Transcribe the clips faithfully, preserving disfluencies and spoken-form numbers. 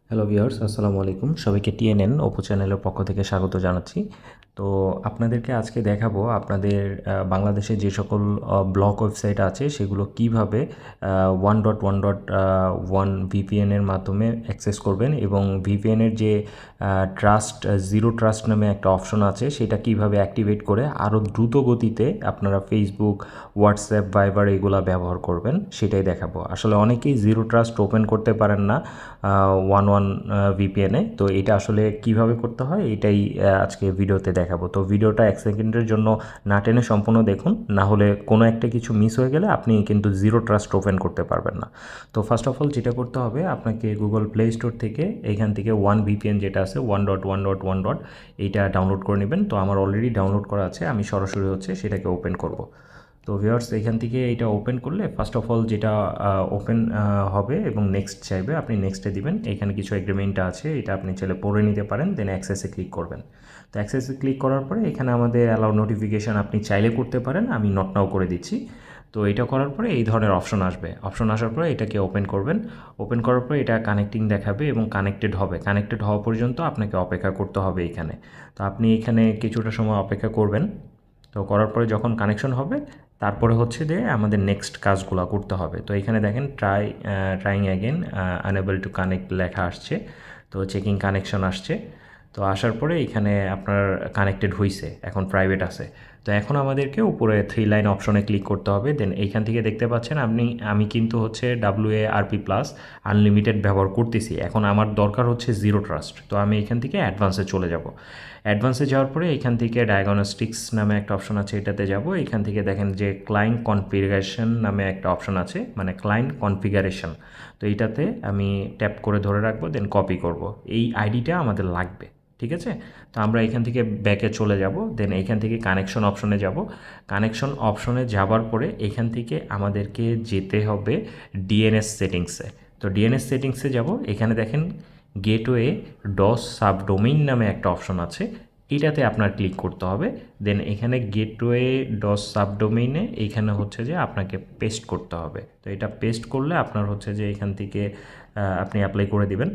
Hello viewers, আসসালামু আলাইকুম। সবাইকে টিএনএন ওপো চ্যানেলের পক্ষ থেকে স্বাগত জানাচ্ছি। তো আপনাদেরকে আজকে দেখাবো আপনাদের বাংলাদেশে যে সকল ব্লক ওয়েবসাইট আছে সেগুলো কিভাবে one dot one dot one ভিপিএনের মাধ্যমে অ্যাক্সেস করবেন এবং ভিপিএনের যে ট্রাস্ট জিরো ট্রাস্ট নামে একটা অপশন আছে সেটা কিভাবে অ্যাক্টিভেট করে আরও দ্রুত গতিতে আপনারা ফেসবুক, হোয়াটসঅ্যাপ, ভাইবার এগুলা ব্যবহার করবেন সেটাই দেখাবো। আসলে অনেকেই জিরো ট্রাস্ট ওপেন করতে পারেন না ওয়ান ওয়ান ভিপিএনে, তো এটা আসলে কিভাবে করতে হয় এটাই আজকে ভিডিওতে দেখাবো। তো ভিডিওটা এক সেকেন্ডের জন্য না টেনে সম্পূর্ণ দেখুন, না হলে কোনো একটা কিছু মিস হয়ে গেলে আপনি কিন্তু জিরো ট্রাস্ট ওপেন করতে পারবেন না। তো ফার্স্ট অফ অল যেটা করতে হবে, আপনাকে গুগল প্লে স্টোর থেকে এখান থেকে ওয়ান ভিপিএন যেটা আছে one dot one dot one dot এইটা ডাউনলোড করে নেবেন। তো আমার অলরেডি ডাউনলোড করা আছে, আমি সরাসরি হচ্ছে সেটাকে ওপেন করব। তো ভিউয়ার্স, এখান থেকে এটা ওপেন করলে ফার্স্ট অফ অল যেটা ওপেন হবে এবং নেক্সট চাইবে, আপনি নেক্সটে দিবেন। এখানে কিছু এগ্রিমেন্ট আছে, এটা আপনি চাইলে পড়ে নিতে পারেন, দেন অ্যাক্সেসে ক্লিক করবেন। তো অ্যাক্সেসে ক্লিক করার পরে এখানে আমাদের অ্যালাউ নোটিফিকেশান আপনি চাইলে করতে পারেন, আমি নট নাও করে দিচ্ছি। তো এটা করার পরে এই ধরনের অপশন আসবে। অপশন আসার পরে এটাকে ওপেন করবেন। ওপেন করার পরে এটা কানেক্টিং দেখাবে এবং কানেক্টেড হবে। কানেক্টেড হওয়া পর্যন্ত আপনাকে অপেক্ষা করতে হবে এখানে। তো আপনি এখানে কিছুটা সময় অপেক্ষা করবেন। তো করার পরে যখন কানেকশন হবে তারপরে হচ্ছে যে আমাদের নেক্সট কাজগুলো করতে হবে। তো এখানে দেখেন try trying again unable to connect লেখা আসছে, তো চেকিং কানেকশন আসছে। তো আসার পরে এখানে আপনার কানেক্টেড হয়েছে, এখন প্রাইভেট আছে। তো এখন আমাদেরকে উপরে থ্রি লাইন অপশনে ক্লিক করতে হবে। দেন এইখান থেকে দেখতে পাচ্ছেন আপনি আমি কিন্তু হচ্ছে W A R P plus unlimited ব্যবহার করতেছি। এখন আমার দরকার হচ্ছে জিরো ট্রাস্ট, তো আমি এখান থেকে অ্যাডভান্সে চলে যাব। অ্যাডভান্সে যাওয়ার পরে এখান থেকে ডায়াগনস্টিক্স নামে একটা অপশন আছে, এটাতে যাব। এখান থেকে দেখেন যে ক্লায়েন্ট কনফিগারেশন নামে একটা অপশন আছে, মানে ক্লায়েন্ট কনফিগারেশন। তো এইটাতে আমি ট্যাপ করে ধরে রাখবো, দেন কপি করব। এই আইডিটা আমাদের লাগবে, ঠিক আছে? তো আমরা এখান থেকে ব্যাকে চলে যাব। দেন এইখান থেকে কানেকশন অপশনে যাব। কানেকশন অপশনে যাবার পরে এখান থেকে আমাদেরকে যেতে হবে ডিএনএস সেটিংসে। তো ডিএনএস সেটিংসে যাব। এখানে দেখেন গেটওয়ে ডস সাবডোমেইন নামে একটা অপশন আছে, এটাতে আপনার ক্লিক করতে হবে। দেন এখানে গেটওয়ে ডস সাবডোমেইনে এইখানে হচ্ছে যে আপনাকে পেস্ট করতে হবে। তো এটা পেস্ট করলে আপনার হচ্ছে যে এখান থেকে আপনি অ্যাপ্লাই করে দিবেন।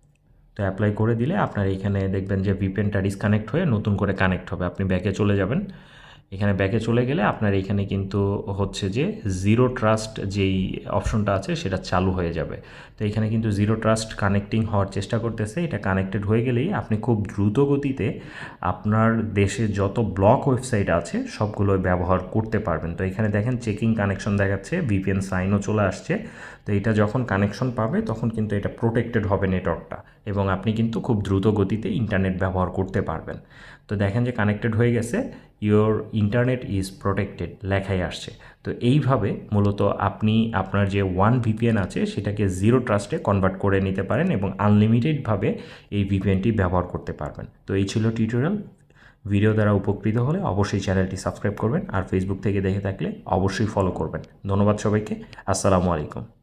তো অ্যাপ্লাই করে দিলে আপনার এখানে দেখবেন যে ভিপিএনটা ডিসকানেক্ট হয়ে নতুন করে কানেক্ট হবে। আপনি ব্যাকে চলে যাবেন। এখানে ব্যাকে চলে গেলে আপনার এখানে কিন্তু হচ্ছে যে জিরো ট্রাস্ট যেই অপশনটা আছে সেটা চালু হয়ে যাবে। তো এখানে কিন্তু জিরো ট্রাস্ট কানেক্টিং হওয়ার চেষ্টা করতেছে। এটা কানেক্টেড হয়ে গেলেই আপনি খুব দ্রুত গতিতে আপনার দেশে যত ব্লক ওয়েবসাইট আছে সবগুলো ব্যবহার করতে পারবেন। তো এখানে দেখেন চেকিং কানেকশন দেখাচ্ছে, ভিপিএন সাইনও চলে আসছে। তো এটা যখন কানেকশন পাবে তখন কিন্তু এটা প্রোটেক্টেড হবে নেটওয়ার্কটা, এবং আপনি কিন্তু খুব দ্রুত গতিতে ইন্টারনেট ব্যবহার করতে পারবেন। তো দেখেন যে কানেক্টেড হয়ে গেছে, ইয়োর ইন্টারনেট ইজ প্রোটেক্টেড লেখাই আসছে। তো এইভাবে মূলত আপনি আপনার যে ওয়ান ভিপিএন আছে সেটাকে জিরো ট্রাস্টে কনভার্ট করে নিতে পারেন এবং আনলিমিটেডভাবে এই ভিপিএনটি ব্যবহার করতে পারবেন। তো এই ছিল টিউটোরিয়াল। ভিডিও দ্বারা উপকৃত হলে অবশ্যই চ্যানেলটি সাবস্ক্রাইব করবেন, আর ফেসবুক থেকে দেখে থাকলে অবশ্যই ফলো করবেন। ধন্যবাদ সবাইকে। আসসালামু আলাইকুম।